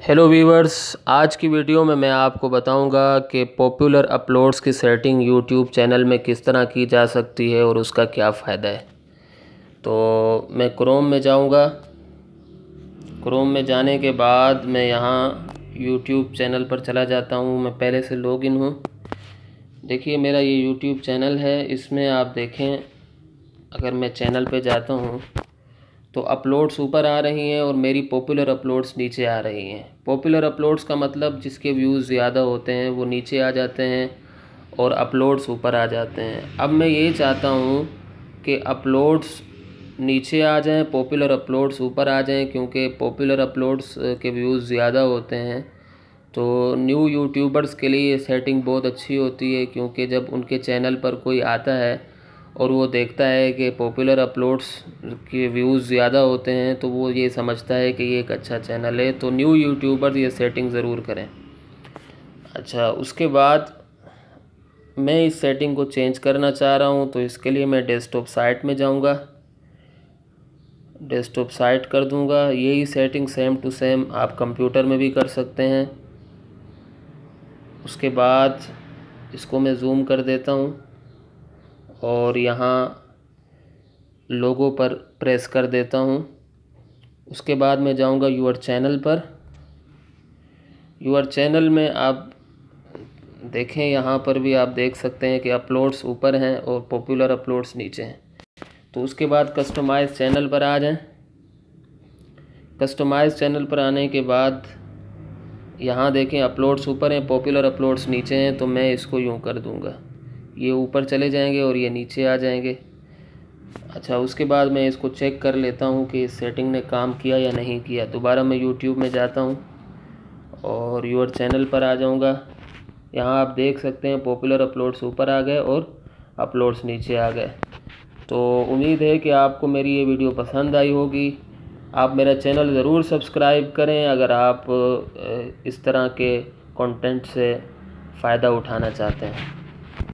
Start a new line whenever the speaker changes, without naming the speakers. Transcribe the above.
Hello viewers, आज की video में मैं आपको बताऊंगा कि पॉपुलर अपलोड्स की सेटिंग यूट्यूब चैनल में किस तरह की जा सकती है और उसका क्या फ़ायदा है। तो मैं क्रोम में जाऊंगा। क्रोम में जाने के बाद मैं यहाँ यूट्यूब चैनल पर चला जाता हूँ। मैं पहले से लॉगिन हूँ। देखिए मेरा ये यूट्यूब चैनल है। इसमें आप देखें, अगर मैं चैनल पे जाता हूँ तो अपलोड्स ऊपर आ रही हैं और मेरी पॉपुलर अपलोड्स नीचे आ रही हैं। पॉपुलर अपलोड्स का मतलब जिसके व्यूज़ ज़्यादा होते हैं वो नीचे आ जाते हैं और अपलोड्स ऊपर आ जाते हैं। अब मैं ये चाहता हूँ कि अपलोड्स नीचे आ जाएं, पॉपुलर अपलोड्स ऊपर आ जाएं, क्योंकि पॉपुलर अपलोड्स के व्यूज़ ज़्यादा होते हैं। तो न्यू यूट्यूबर्स के लिए ये सेटिंग बहुत अच्छी होती है, क्योंकि जब उनके चैनल पर कोई आता है और वो देखता है कि पॉपुलर अपलोड्स के व्यूज़ ज़्यादा होते हैं तो वो ये समझता है कि ये एक अच्छा चैनल है। तो न्यू यूट्यूबर्स ये सेटिंग ज़रूर करें। अच्छा, उसके बाद मैं इस सेटिंग को चेंज करना चाह रहा हूँ, तो इसके लिए मैं डेस्कटॉप साइट में जाऊँगा, डेस्कटॉप साइट कर दूँगा। यही सेटिंग सेम टू सेम आप कंप्यूटर में भी कर सकते हैं। उसके बाद इसको मैं जूम कर देता हूँ और यहाँ लोगो पर प्रेस कर देता हूँ। उसके बाद मैं जाऊँगा यूअर चैनल पर। यूअर चैनल में आप देखें, यहाँ पर भी आप देख सकते हैं कि अपलोड्स ऊपर हैं और पॉपुलर अपलोड्स नीचे हैं। तो उसके बाद कस्टमाइज़ चैनल पर आ जाएं। कस्टमाइज़ चैनल पर आने के बाद यहाँ देखें अपलोड्स ऊपर हैं, पॉपुलर अपलोड्स नीचे हैं। तो मैं इसको यूँ कर दूँगा, ये ऊपर चले जाएंगे और ये नीचे आ जाएंगे। अच्छा, उसके बाद मैं इसको चेक कर लेता हूँ कि इस सेटिंग ने काम किया या नहीं किया। दोबारा मैं YouTube में जाता हूँ और यूअर चैनल पर आ जाऊँगा। यहाँ आप देख सकते हैं पॉपुलर अपलोड्स ऊपर आ गए और अपलोड्स नीचे आ गए। तो उम्मीद है कि आपको मेरी ये वीडियो पसंद आई होगी। आप मेरा चैनल ज़रूर सब्सक्राइब करें अगर आप इस तरह के कंटेंट से फ़ायदा उठाना चाहते हैं।